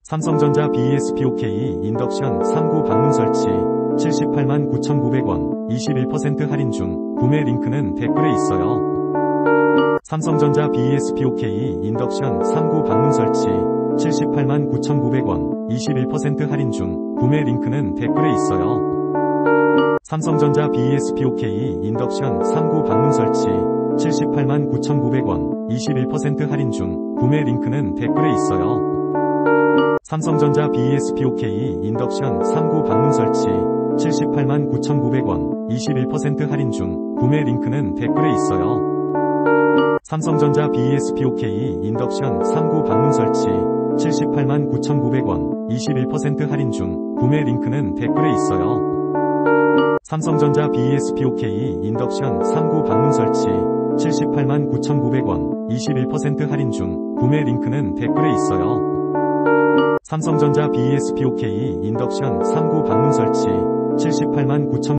삼성전자 BESPOK 인덕션 3구 방문 설치 78만 9,900원 21% 할인 중 구매 링크는 댓글에 있어요. 삼성전자 BESPOK 인덕션 3구 방문 설치 78만 9,900원 21% 할인 중 구매 링크는 댓글에 있어요. 삼성전자 BESPOK 인덕션 3구 방문 설치 78만 9,900원 21% 할인 중 구매 링크는 댓글에 있어요. 삼성전자 BESPOK 인덕션 3구 방문 설치 78만 9,900원 21% 할인 중 구매 링크는 댓글에 있어요. 삼성전자 BESPOK 인덕션 3구 방문 설치 78만 9,900원 21% 할인 중 구매 링크는 댓글에 있어요. 삼성전자 BESPOK 인덕션 3구 방문 설치 78만 9,900원 21% 할인 중 구매 링크는 댓글에 있어요. 삼성전자 BESPOK 인덕션 3구 방문 설치 78만 9,900원